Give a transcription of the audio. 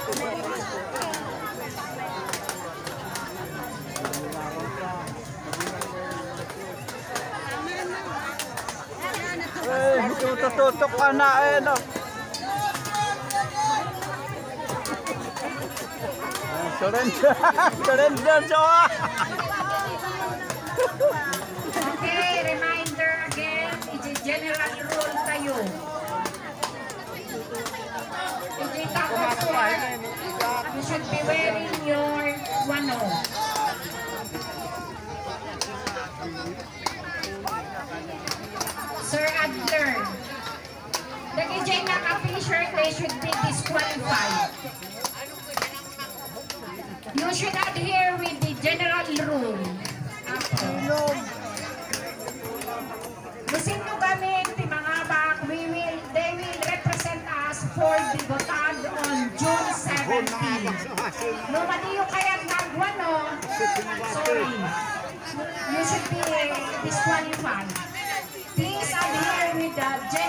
Tutok ka na eh, no? Surrender! Surrender, Joa! Okay, reminder again, it's a general rule tayo. You should be wearing your wano. Sir Adler, the DJ naka-t-shirt, they should be disqualified. You should adhere with the general rule. Gusin nyo gamit, mga bak, they will represent us for the Botad on June 17. Nobody yung kaya nagwano, sorry. You should be disqualified. Please adhere with the